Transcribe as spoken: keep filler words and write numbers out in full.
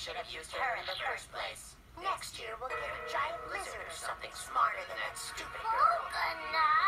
should have used her in the first place. Next year we'll get a giant lizard or something smarter than that stupid girl.